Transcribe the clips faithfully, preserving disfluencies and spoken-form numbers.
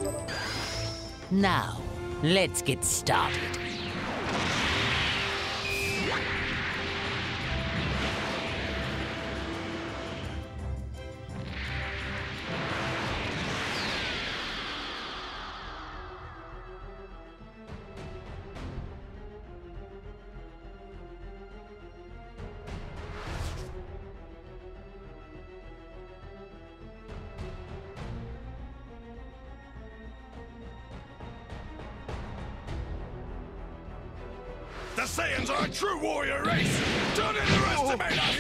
Now, let's get started. The Saiyans are a true warrior race! Don't underestimate us!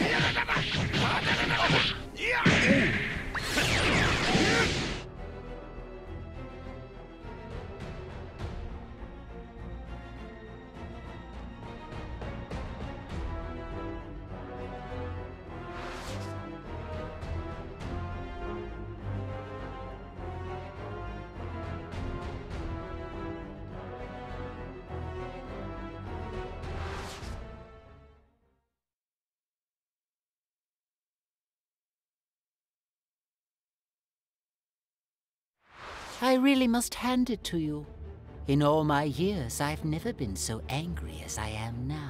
I really must hand it to you. In all my years, I've never been so angry as I am now.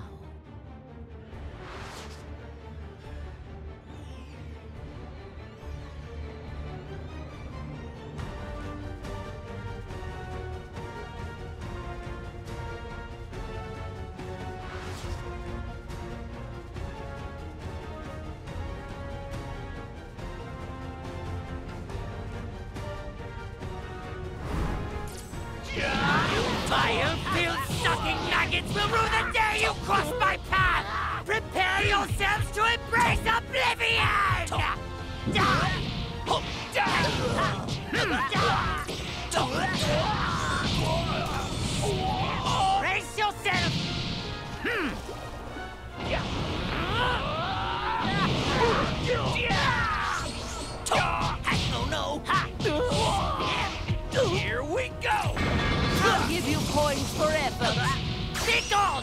Fire-filled sucking maggots will rue the day you cross my path! Prepare yourselves to embrace oblivion! Brace yourself! Hmm. Oh no! Here we go! I'll give you points for effort. Be gone!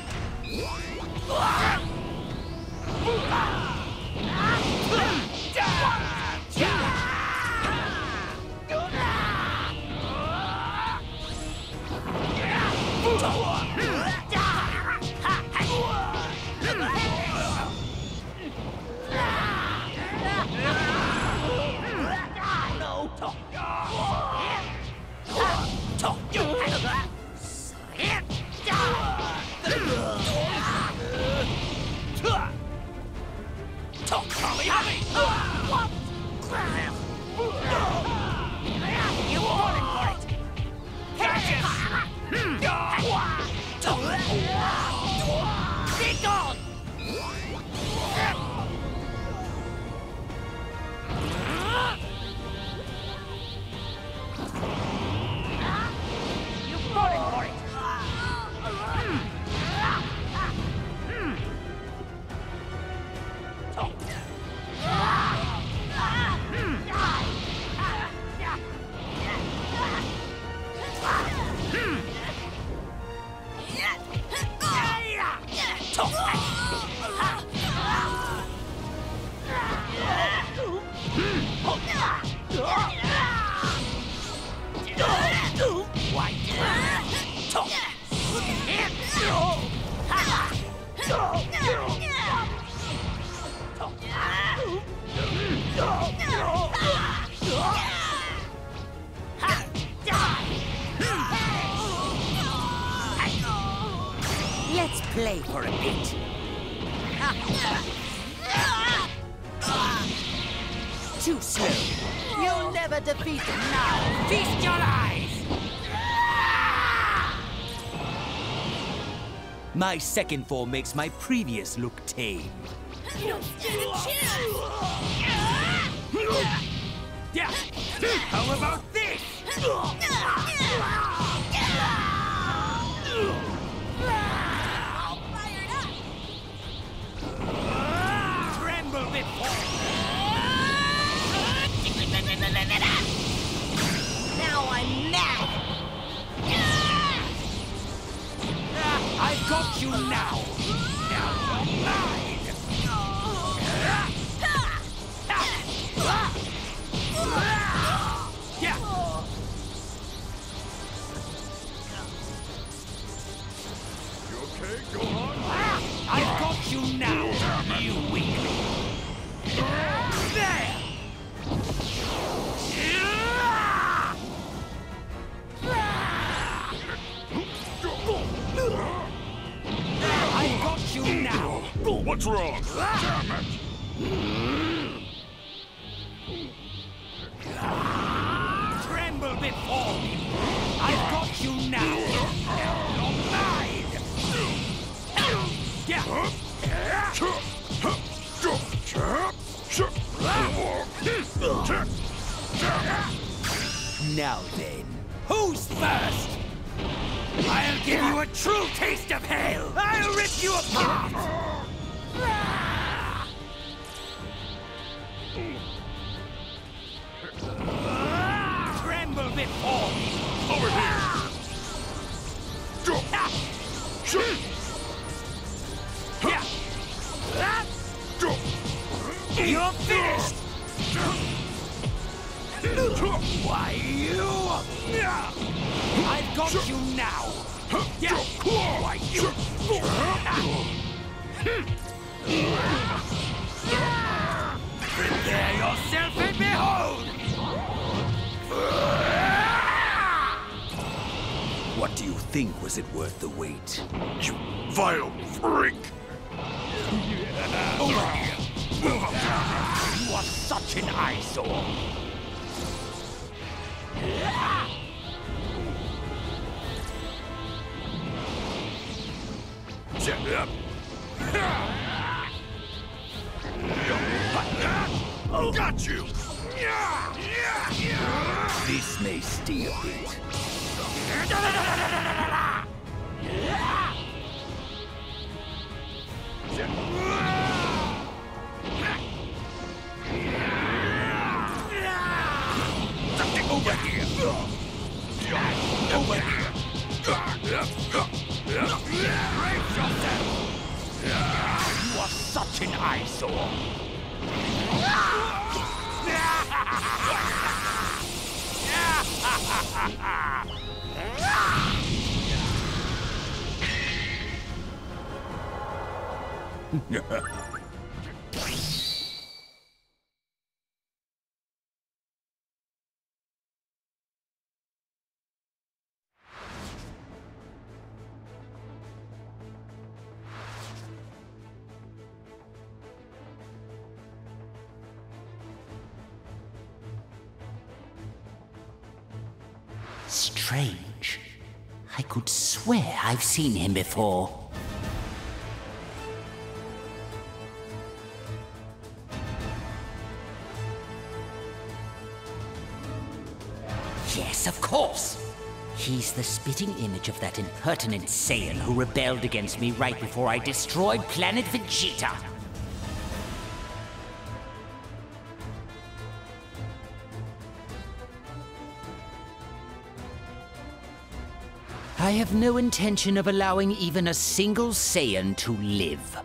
You wanted for it! Catch it! Be gone! You wanted for it! Let's play for a bit. Too slow. You'll never defeat them now. Feast your eyes! My second form makes my previous look tame. You don't stand a chance! Yeah! How about this? Tremble before! Now I'm mad! I've got you now! Now you're mine! Yeah! What's wrong? Damn it! Tremble before me! I've got you now! You're mine! Yeah! Now then, Who's first? I'll give you a true taste of hell! I'll rip you apart! Tremble before me! Over here! You're finished! Why, you... I've got you now! Yeah. Why, you... Prepare yourself and behold! what do you think? Was it worth the wait? You vile freak! Over here! You are such an eyesore! Got you! This may sting a bit. Over here! Over here! Brace yourself! You are such an eyesore! Strange. I could swear I've seen him before. Yes, of course. He's the spitting image of that impertinent Saiyan who rebelled against me right before I destroyed planet Vegeta. I have no intention of allowing even a single Saiyan to live.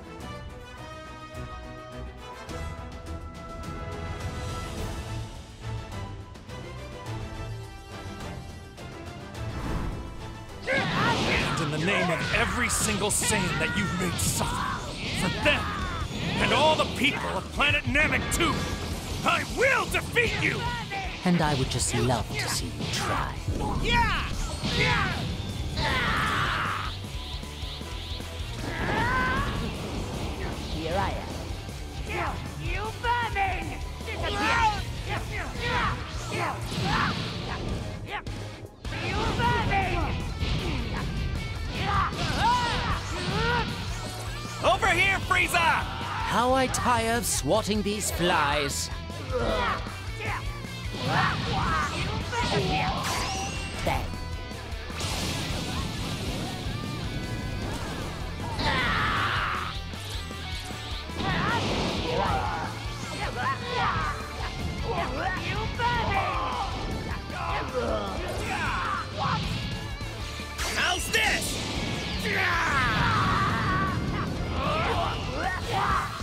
And in the name of every single Saiyan that you've made suffer, for them, and all the people of planet Namek too, I will defeat you! And I would just love to see you try. Yeah! Yeah! Here I am. You vermin! You vermin! Over here, Frieza! How I tire of swatting these flies. Bang. How's this?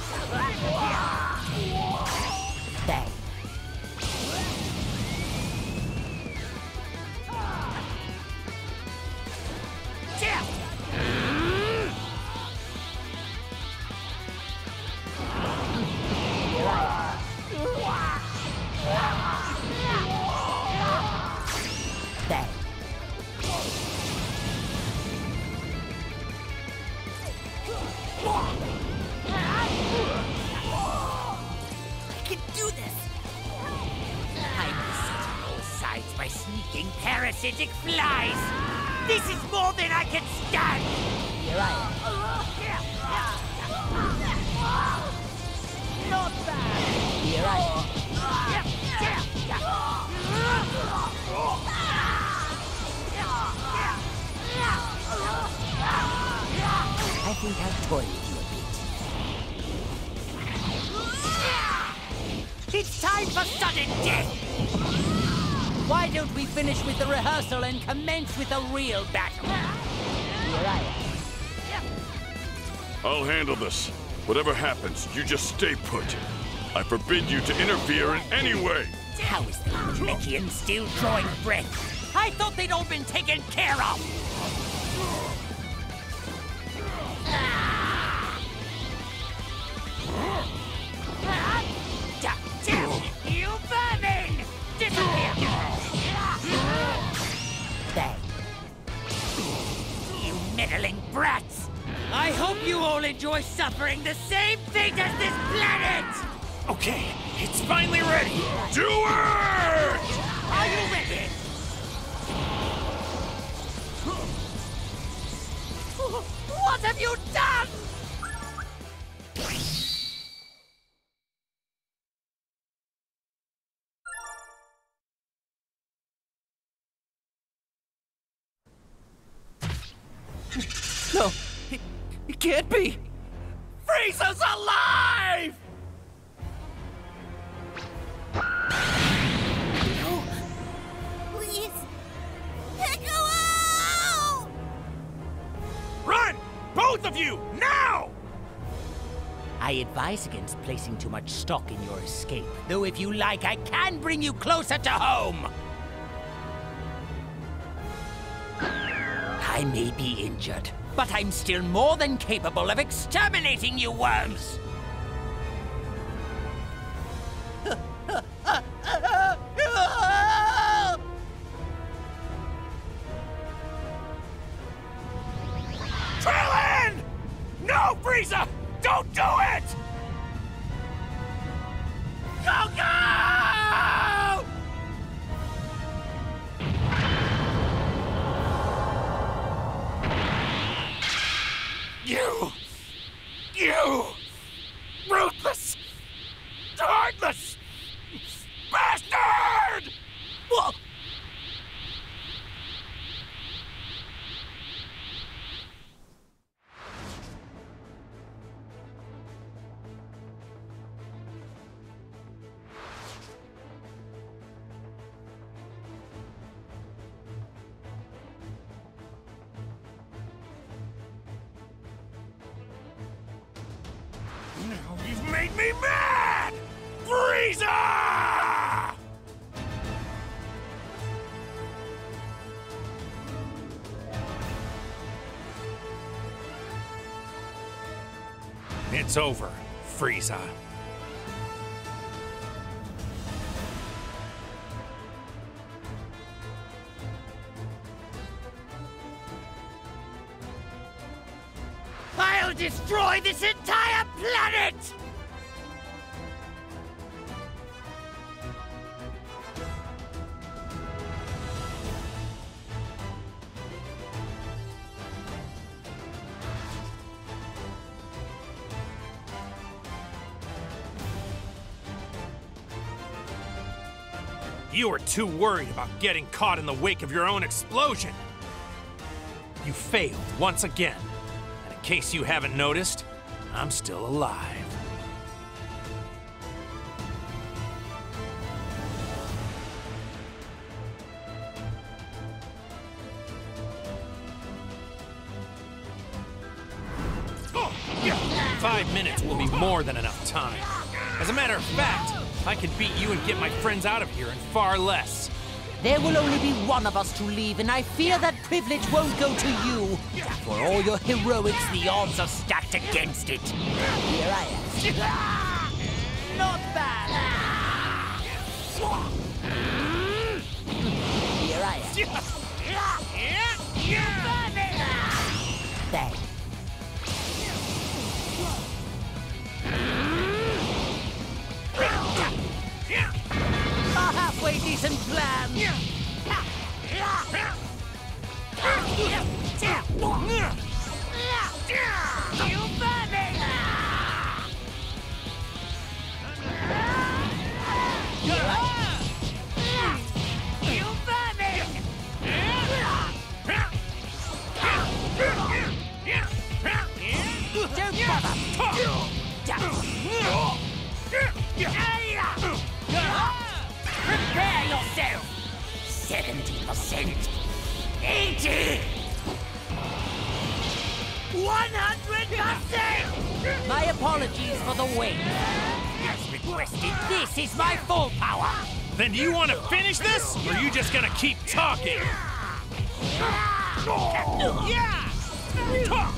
Bang. by sneaking parasitic flies. This is more than I can stand! Here I am. Not bad! Here I am. I think I'll toy with you a bit. It's time for sudden death! Why don't we finish with the rehearsal and commence with a real battle? Here I am. I'll handle this. Whatever happens, you just stay put. I forbid you to interfere in any way. How is the Namekian still drawing breath? I thought they'd all been taken care of! You vermin! Disappear! Bang. You meddling brats! I hope you all enjoy suffering the same fate as this planet! Okay, it's finally ready. Do it! Are you ready? What have you done? No, it, it can't be. Frieza's alive! Please, Piccolo! Run! Both of you, now! I advise against placing too much stock in your escape. Though if you like, I can bring you closer to home! I may be injured, but I'm still more than capable of exterminating you worms! Krillin! No, Frieza! Don't do it! Go, go! You! You! Ruthless! Heartless! Bastard! Whoa! Now you've made me mad! Frieza! It's over, Frieza. I'll destroy this entire planet! You were too worried about getting caught in the wake of your own explosion. You failed once again. And in case you haven't noticed, I'm still alive. Five minutes will be more than enough time. As a matter of fact, I can beat you and get my friends out of here in far less. There will only be one of us to leave, and I fear that privilege won't go to you. For all your heroics, the odds are stacked against it. Here I am. Not bad! Here I am. Bang. A halfway decent plan! seventy percent. eighty! one hundred percent! My apologies for the wait. As requested, this is my full power! Then do you want to finish this, or are you just gonna keep talking? Yeah! Talk!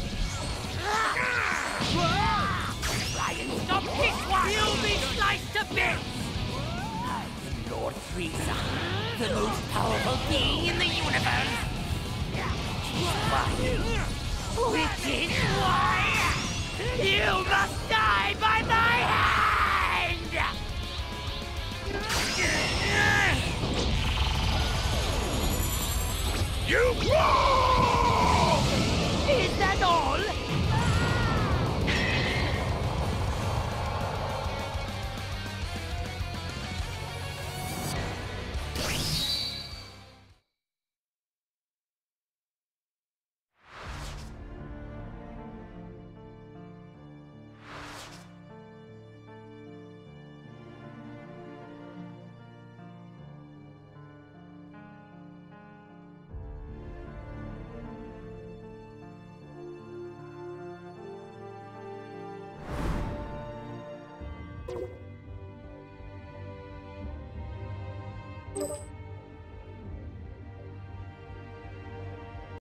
Try and stop this one! You'll be sliced to bits! I am Lord Frieza, the most powerful being in the universe! Which is why you must die by my